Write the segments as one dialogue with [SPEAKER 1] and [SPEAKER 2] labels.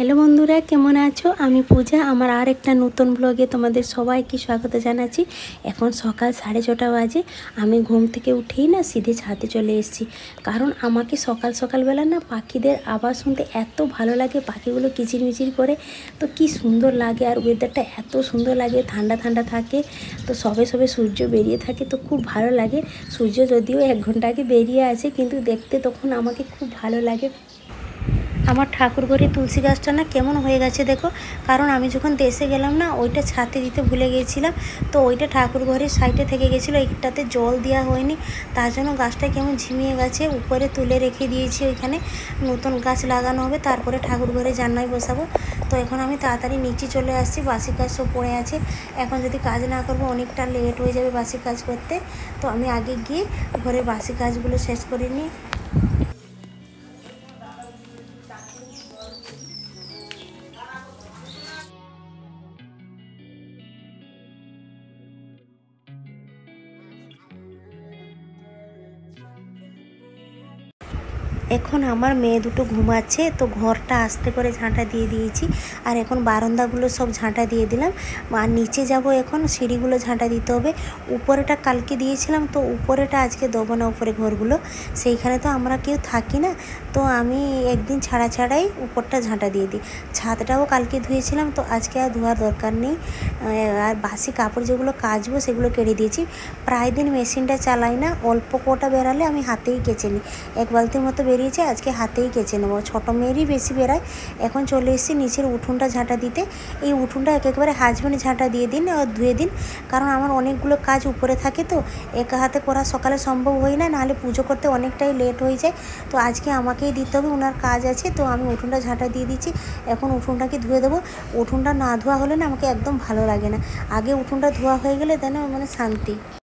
[SPEAKER 1] Hello বন্ধুরা, কেমন আছো? আমি পূজা। আমার আর একটা নতুন ব্লগে তোমাদের সবাইকে স্বাগত জানাচ্ছি। এখন সকাল 6:30 বাজে। আমি ঘুম থেকে উঠেই না সিধে ছাদে চলে এসেছি, কারণ আমাকে সকালবেলা না পাখিদের আওয়াজ শুনতে এত ভালো লাগে। পাখিগুলো কিচিরমিচির করে, তো কি সুন্দর লাগে। আর ওয়েদারটা এত সুন্দর লাগে, ঠান্ডা ঠান্ডা থাকে। তো সবে সূর্য বেরিয়ে থাকে, তো খুব ভালো লাগে। সূর্য যদিও 1 ঘন্টা আগে বেরিয়ে আছে, কিন্তু দেখতে তখন আমাকে খুব ভালো লাগে। আমার ঠাকুর ঘরে তুলসী গাছটা না কেমন হয়ে গেছে দেখো, কারণ আমি যখন দেশে গেলাম না ওইটা ছাতে দিতে ভুলে গিয়েছিলাম। তো ওইটা ঠাকুর ঘরের সাইডে থেকে গেছিলো, এইটাতে জল দেওয়া হয়নি, তার জন্য গাছটা কেমন ঝিমিয়ে গেছে। উপরে তুলে রেখে দিয়েছি, ওইখানে নতুন গাছ লাগানো হবে, তারপরে ঠাকুর ঘরে জানলায় বসাবো। তো এখন আমি তাড়াতাড়ি নিচে চলে আসছি, বাসি কাজ সব পড়ে আছে। এখন যদি কাজ না করবো অনেকটা লেট হয়ে যাবে বাসি কাজ করতে। তো আমি আগে গিয়ে ঘরে বাসি কাজগুলো শেষ করে নিই। এখন আমার মেয়ে দুটো ঘুমাচ্ছে, তো ঘরটা আস্তে করে ঝাঁটা দিয়ে দিয়েছি। আর এখন বারান্দাগুলো সব ঝাঁটা দিয়ে দিলাম। আর নিচে যাব, এখন সিঁড়িগুলো ঝাঁটা দিতে হবে। উপরেটা কালকে দিয়েছিলাম, তো উপরেটা আজকে দেবো না। উপরে ঘরগুলো সেইখানে তো আমরা কেউ থাকি না, তো আমি একদিন ছাড়াই উপরটা ঝাঁটা দিয়ে দিই। ছাদটাও কালকে ধুয়েছিলাম, তো আজকে আর ধোয়ার দরকার নেই। আর বাসি কাপড় যেগুলো কাচবো সেগুলো কেড়ে দিয়েছি। প্রায় দিন মেশিনটা চালাই না, অল্প কোটা বেরালে আমি হাতেই কেচে নিই। 1 বালতির মতো বেরিয়েছে, আজকে হাতেই কেচে নেবো। ছোটো মেয়েরই বেশি বেরায়। এখন চলে এসেছি নিচের উঠোনটা ঝাঁটা দিতে। এই উঠোনটা একেবারে হাজব্যান্ড ঝাঁটা দিয়ে দিন, ধুয়ে দিন, কারণ আমার অনেকগুলো কাজ উপরে থাকে, তো একা হাতে করা সকালে সম্ভব হয় না, নাহলে পুজো করতে অনেকটাই লেট হয়ে যায়। তো আজকে আমাকেই দিতে হবে, ওনার কাজ আছে, তো আমি উঠোনটা ঝাঁটা দিয়ে দিচ্ছি। এখন উঠোনটাকে ধুয়ে দেবো। উঠোনটা না ধোয়া হলে না আমাকে একদম ভালো লাগে না। আগে উঠোনটা ধোয়া হয়ে গেলে যেন মানে শান্তি।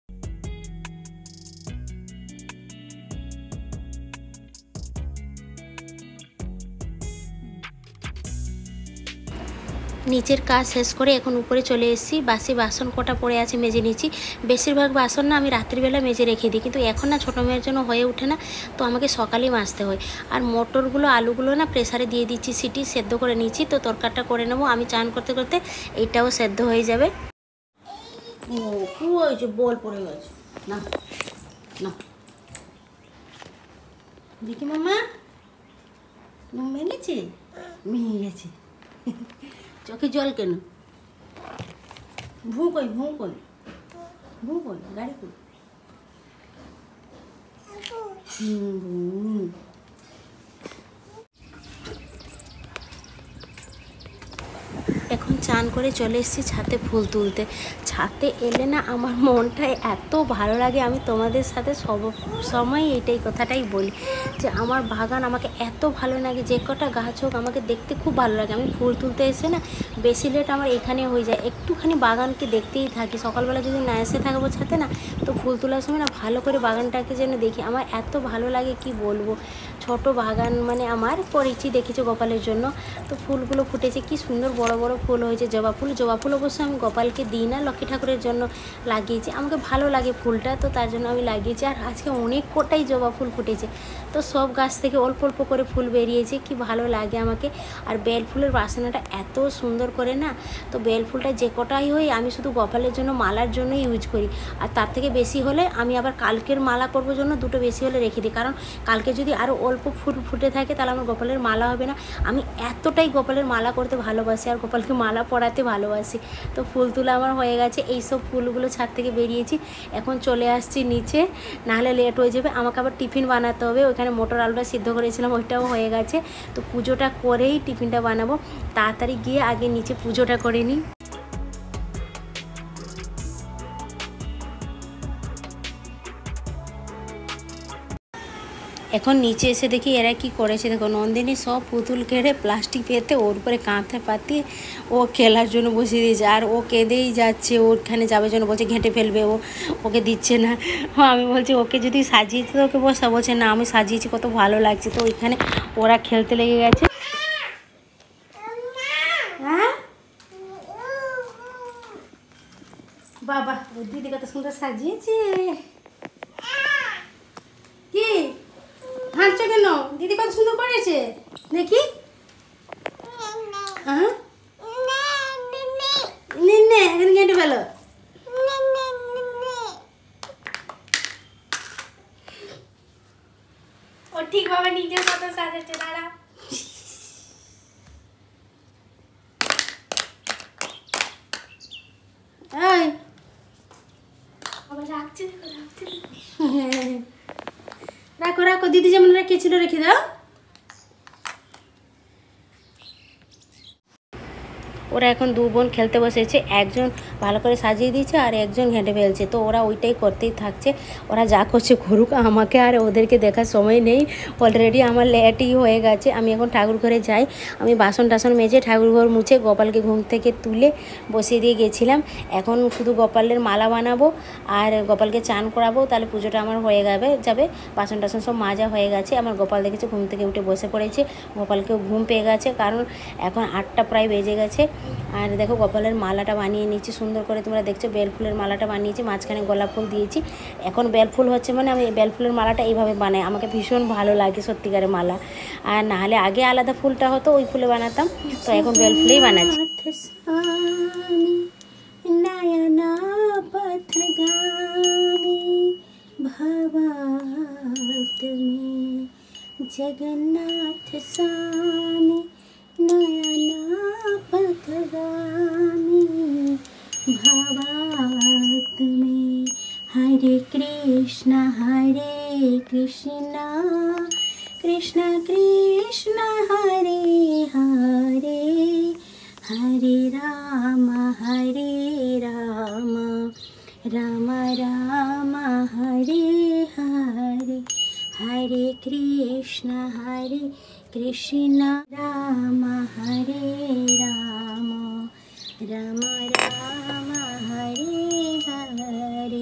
[SPEAKER 1] নিচের কাজ শেষ করে এখন উপরে চলে এসেছি। বাসি বাসন কটা পড়ে আছে, মেজে নিচ্ছি। বেশিরভাগ বাসন না আমি রাত্রিবেলা মেজে রেখে দিই, কিন্তু এখন না ছোটো মেয়ের জন্য হয়ে ওঠে না, তো আমাকে সকালেই মাজতে হয়। আর মটরগুলো আলুগুলো না প্রেসারে দিয়ে দিচ্ছি, সিটি সেদ্ধ করে নিচ্ছি। তো তরকারিটা করে নেবো, আমি চান করতে করতে এইটাও সেদ্ধ হয়ে যাবে। ও কি হয়েছে? বল পড়ে গেছে না, না দেখি মামা ভেঙেছে, ভেঙে গেছে। চোখে জল কেন? ভু কই গাড়ি কই? এখন চান করে চলে এসেছি ছাদে ফুল তুলতে। ছাদে এলে না আমার মনটা এত ভালো লাগে। আমি তোমাদের সাথে সব সময় এইটাই কথাটাই বলি যে আমার বাগান আমাকে এত ভালো লাগে। যে কটা গাছ হোক আমাকে দেখতে খুব ভালো লাগে। আমি ফুল তুলতে এসে না বেশি লেট আমার এখানে হয়ে যায়, একটুখানি বাগানকে দেখতেই থাকি। সকালবেলা যদি না এসে থাকবো ছাদে না, তো ফুল তোলার সময় না ভালো করে বাগানটাকে যেন দেখি। আমার এত ভালো লাগে কি বলবো। ছোট বাগান মানে আমার করেছি, দেখেছি গোপালের জন্য। তো ফুলগুলো ফুটেছে, কি সুন্দর বড় বড় ফুল হয়েছে। জবা ফুল অবশ্য আমি গোপালকে দিই না, লক্ষ্মী ঠাকুরের জন্য লাগিয়েছি। আমাকে ভালো লাগে ফুলটা, তো তার জন্য আমি লাগিয়েছি। আর আজকে অনেক কটাই জবা ফুল ফুটেছে, তো সব গাছ থেকে অল্প অল্প করে ফুল বেরিয়েছে, কি ভালো লাগে আমাকে। আর বেল ফুলের বাসনাটা এত সুন্দর করে না, তো বেল ফুলটা যে কটাই হয় আমি শুধু গোপালের জন্য মালার জন্য ইউজ করি। আর তার থেকে বেশি হলে আমি আবার কালকের মালা করবো জন্য 2টো বেশি হলে রেখে দিই, কারণ কালকে যদি আরও অল্প ফুল ফুটে থাকে তাহলে আমার গোপালের মালা হবে না। আমি এতটাই গোপালের মালা করতে ভালোবাসি আর গোপালকে মালা পরাতে ভালোবাসি। তো ফুল তোলা আমার হয়ে গেছে, এইসব ফুলগুলো ছাদ থেকে বেরিয়েছি। এখন চলে আসছি নিচে, নাহলে লেট হয়ে যাবে। আমাকে আবার টিফিন বানাতে হবে। ওইখানে মটর আলুটা সিদ্ধ করেছিলাম, ওইটাও হয়ে গেছে। তো পুজোটা করেই টিফিনটা বানাবো। তাড়াতাড়ি গিয়ে আগে নিচে পুজোটা করে নিই। এখন নিচে এসে দেখি এরা কি করেছে। দেখো, নন্দিনী সব পুতুল কেড়ে প্লাস্টিক পেতে ওর উপরে কাঁথে পাতিয়ে ও খেলার জন্য বসিয়ে দিয়েছে। আর ও কেঁদেই যাচ্ছে, ওখানে যাবে জন্য বলছে, ঘেঁটে ফেলবে ও, ওকে দিচ্ছে না। আমি বলছি ওকে যদি সাজিয়েছে তো ওকে বসা, বলছে না আমি সাজিয়েছি, কত ভালো লাগছে। তো ওইখানে ওরা খেলতে লেগে গেছে। হ্যাঁ বাবা, ওর দিদি কত সুন্দর সাজিয়েছে। কি হাসছো কেন? দিদি কত সুন্দর করেছে দেখি। হ্যাঁ নিনে এখন কেটে ফেলো।
[SPEAKER 2] ও ঠিকভাবে নিজের মতো সাজাচ্ছে দাঁড়া।
[SPEAKER 1] এই
[SPEAKER 2] আবার রাখছে দেখো রাখছে
[SPEAKER 1] রাখো রাখো, দিদি যেমন রেখেছিল রেখে দাও। ওরা এখন দু বোন খেলতে বসেছে, একজন ভালো করে সাজিয়ে দিয়েছে আর একজন ঘেঁটে ফেলছে। তো ওরা ওইটাই করতেই থাকছে, ওরা যা করছে করুক, আমাকে আর ওদেরকে দেখার সময় নেই। অলরেডি আমার লেটই হয়ে গেছে। আমি এখন ঠাকুর ঘরে যাই, আমি বাসন টাসন মেজে ঠাকুর ঘর মুছে গোপালকে ঘুম থেকে তুলে বসিয়ে দিয়ে গেছিলাম। এখন শুধু গোপালের মালা বানাবো আর গোপালকে চান করাবো, তাহলে পুজোটা আমার হয়ে যাবে। বাসন টাসন সব মাজা হয়ে গেছে। আমার গোপাল দেখেছে ঘুম থেকে উঠে বসে পড়েছে, গোপালকেও ঘুম পেয়ে গেছে, কারণ এখন 8টা প্রায় বেজে গেছে। আর দেখো গোপালের মালাটা বানিয়ে নিচ্ছি সুন্দর করে, তোমরা দেখছো বেলফুলের মালাটা বানিয়েছি, মাঝখানে গোলাপ ফুল দিয়েছি। এখন বেলফুল হচ্ছে মানে আমি বেলফুলের মালাটা এইভাবে বানাই, আমাকে ভীষণ ভালো লাগে সত্যিকারের মালা। আর নাহলে আগে আলাদা ফুলটা হতো, ওই ফুলে বানাতাম, তো এখন বেলফুলেই বানাচ্ছি। जगन्नाथ स्वामी नयना पथगामी भवात में। हरे कृष्ण कृष्ण कृष्ण हरे हरे, हरे राम राम राम हरे हरे, हरे कृष्ण राम हरे राम, राम राम हरे हरे।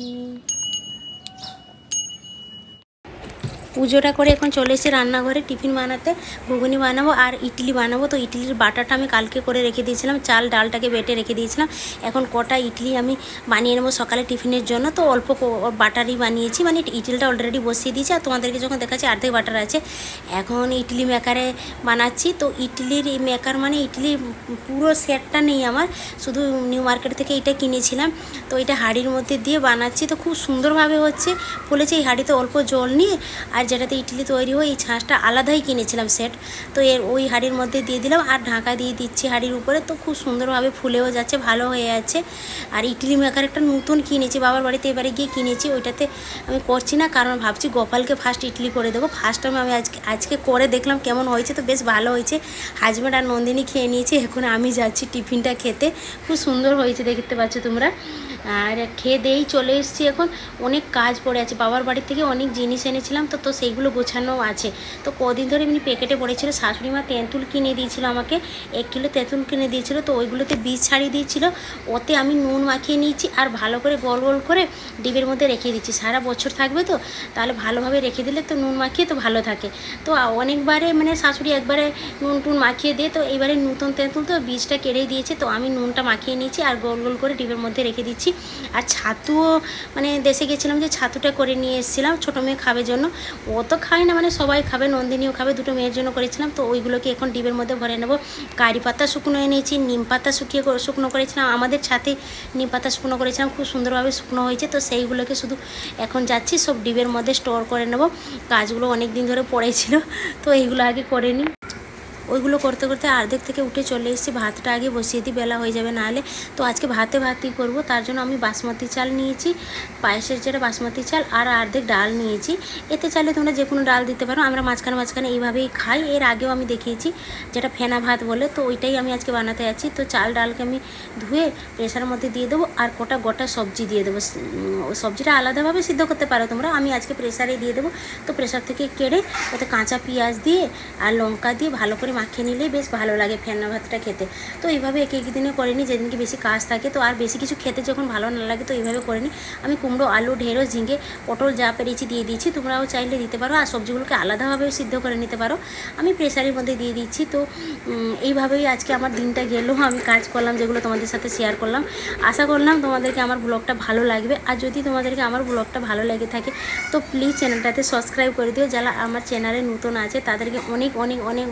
[SPEAKER 1] পুজোটা করে এখন চলে এসেছি রান্নাঘরে টিফিন বানাতে। ঘুগনি বানাবো আর ইডলি বানাবো। তো ইডলির বাটাটা আমি কালকে করে রেখে দিয়েছিলাম, চাল ডালটাকে বেটে রেখে দিয়েছিলাম। এখন কটা ইডলি আমি বানিয়ে নেবো সকালে টিফিনের জন্য। তো অল্প বাটারই বানিয়েছি, মানে ইডলিটা অলরেডি বসিয়ে দিয়েছি। আর তোমাদেরকে যখন দেখাচ্ছি অর্ধেক বাটার আছে। এখন ইডলি মেকারে বানাচ্ছি। তো ইডলির মেকার মানে ইডলির পুরো সেটটা নেই আমার, শুধু নিউ মার্কেট থেকে এটা কিনেছিলাম। তো এটা হাঁড়ির মধ্যে দিয়ে বানাচ্ছি, তো খুব সুন্দরভাবে হচ্ছে ফুলেছে। এই হাঁড়িতে অল্প জল নিয়ে আর যেটাতে ইডলি তৈরি হয় এই ছাঁচটা আলাদাই কিনেছিলাম সেট, তো ওই হাঁড়ির মধ্যে দিয়ে দিলাম আর ঢাকা দিয়ে দিচ্ছি হাঁড়ির উপরে। তো খুব সুন্দরভাবে ফুলেও যাচ্ছে, ভালো হয়ে যাচ্ছে। আর ইডলি মেকার একটা নতুন কিনেছি, বাবার বাড়িতে এবারে গিয়ে কিনেছি, ওইটাতে আমি করছি না, কারণ ভাবছি গোপালকে ফার্স্ট ইডলি করে দেবো। ফার্স্ট টাইম আমি আজকে করে দেখলাম কেমন হয়েছে, তো বেশ ভালো হয়েছে। হাজব্যান্ড আর নন্দিনী খেয়ে নিয়েছি, এখন আমি যাচ্ছি টিফিনটা খেতে। খুব সুন্দর হয়েছে দেখতে পাচ্ছ তোমরা। আর খেয়ে দিয়েই চলে এসেছি। এখন অনেক কাজ পড়ে আছে, বাবার বাড়ি থেকে অনেক জিনিস এনেছিলাম, তো সেইগুলো গোছানো আছে। তো কদিন ধরে এমনি প্যাকেটে পড়েছিল, শাশুড়ি মা তেঁতুল কিনে দিয়েছিল আমাকে, 1 কিলো তেঁতুল কিনে দিয়েছিল। তো ওইগুলোতে বীজ ছাড়িয়ে দিয়েছিল, ওতে আমি নুন মাখিয়ে নিয়েছি আর ভালো করে গোল গোল করে ডিবের মধ্যে রেখে দিচ্ছি। সারা বছর থাকবে তো, তাহলে ভালোভাবে রেখে দিলে তো নুন মাখিয়ে তো ভালো থাকে। তো অনেকবারে মানে শাশুড়ি একবারে নুন টুন মাখিয়ে দিয়ে, তো এইবারে নতুন তেঁতুল তো বীজটা কেড়ে দিয়েছে, তো আমি নুনটা মাখিয়ে নিয়েছি আর গোল গোল করে ডিবের মধ্যে রেখে দিচ্ছি। আর ছাতুও মানে দেশে গেছিলাম যে ছাতুটা করে নিয়ে এসেছিলাম ছোটো মেয়ে খাবে জন্য, ও তো খায় না, মানে সবাই খাবে, নন্দিনীও খাবে, দুটো মেয়ের জন্য করেছিলাম। তো ওইগুলোকে এখন ডিবের মধ্যে ভরে নেবো। কারি পাতা শুকনো এনেছি, নিম পাতা শুকনো করেছিলাম, আমাদের ছাতে নিম পাতা শুকনো করেছিলাম, খুব সুন্দরভাবে শুকনো হয়েছে। তো সেইগুলোকে শুধু এখন যাচ্ছি সব ডিবের মধ্যে স্টোর করে নেব। কাজগুলো অনেক দিন ধরে পড়েছিল, তো এইগুলো আগে করে নিই। ওইগুলো করতে করতে অর্ধেক থেকে উঠে চলে এসেছি, ভাতটা আগে বসিয়ে দিই, বেলা হয়ে যাবে নাহলে। তো আজকে ভাতই করব, তার জন্য আমি বাসমতি চাল নিয়েছি, পায়েসের যেটা বাসমতি চাল, আর অর্ধেক ডাল নিয়েছি। এতে চাইলে তোমরা যে কোনো ডাল দিতে পারো, আমরা মাঝখানে এইভাবেই খাই। এর আগেও আমি দেখিয়েছি যেটা ফেনা ভাত বলে, তো ওইটাই আমি আজকে বানাতে যাচ্ছি। তো চাল ডালকে আমি ধুয়ে প্রেশারের মধ্যে দিয়ে দেবো আর গোটা সবজি দিয়ে দেবো। সবজিটা আলাদাভাবে সিদ্ধ করতে পারো তোমরা, আমি আজকে প্রেশারে দিয়ে দেবো। তো প্রেশার থেকে কেড়ে ওতে কাঁচা পেঁয়াজ দিয়ে আর লঙ্কা দিয়ে ভালো করে মাখিয়ে নিলেই বেশ ভালো লাগে ফেনা ভাতটা খেতে। তো এইভাবে এক দিনে করে নিই, যেদিনকে বেশি কাজ থাকে। তো আর বেশি কিছু খেতে যখন ভালো না লাগে, তো এইভাবে করে নিই। আমি কুমড়ো, আলু, ঢেঁড়স, ঝিঙে, পটল যা পেরেছি দিয়ে দিচ্ছি, তোমরাও চাইলে দিতে পারো। আর সবজিগুলোকে আলাদাভাবে সিদ্ধ করে নিতে পারো, আমি প্রেশারের মধ্যে দিয়ে দিচ্ছি। তো এইভাবেই আজকে আমার দিনটা গেল, আমি কাজ করলাম যেগুলো তোমাদের সাথে শেয়ার করলাম। আশা করলাম তোমাদেরকে আমার ব্লগটা ভালো লাগবে। আর যদি তোমাদেরকে আমার ব্লগটা ভালো লেগে থাকে, তো প্লিজ চ্যানেলটাতে সাবস্ক্রাইব করে দিও। যারা আমার চ্যানেলে নতুন আছে তাদেরকে অনেক অনেক অনেক অনেক ভালো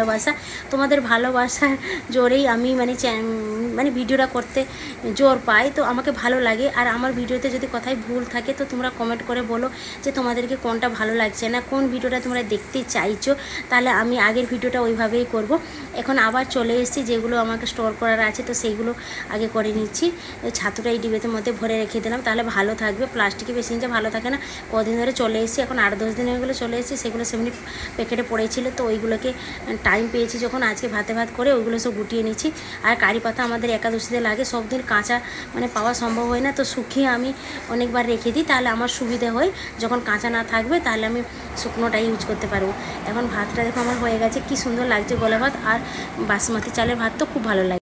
[SPEAKER 1] ভালোবাসা, তোমাদের ভালোবাসার জোরেই আমি মানে ভিডিওটা করতে জোর পাই। তো আমাকে ভালো লাগে। আর আমার ভিডিওতে যদি কোথায় ভুল থাকে তো তোমরা কমেন্ট করে বলো যে তোমাদেরকে কোনটা ভালো লাগছে না, কোন ভিডিওটা তোমরা দেখতে চাইছো, তাহলে আমি আগের ভিডিওটা ওইভাবেই করব। এখন আবার চলে এসেছি, যেগুলো আমাকে স্টোর করার আছে তো সেইগুলো আগে করে নিচ্ছি। ছাতুটা এই ডিবেতের মধ্যে ভরে রেখে দিলাম, তাহলে ভালো থাকবে। প্লাস্টিকে বেশি নিচে ভালো থাকে না। কদিন ধরে চলে এসেছি, এখন 8-10 দিন হয়ে গেলে চলে এসেছি। সেগুলো সেমনি প্যাকেটে পড়েছিল, তো ওইগুলোকে টাইম পেয়েছি যখন আজকে ভাতে ভাত করে ওইগুলো সব গুটিয়ে নিচ্ছি। আর কারি পাতা আমাদের একাদশীতে লাগে, সব দিন কাঁচা মানে পাওয়া সম্ভব হয় না, তো শুকিয়ে আমি অনেকবার রেখে দিই, তাহলে আমার সুবিধা হয়। যখন কাঁচা না থাকবে তাহলে আমি শুকনোটাই ইউজ করতে পারবো। এখন ভাতটা দেখো আমার হয়ে গেছে, কি সুন্দর লাগছে গলা ভাত। আর বাসমতি চালের ভাত তো খুব ভালো লাগে।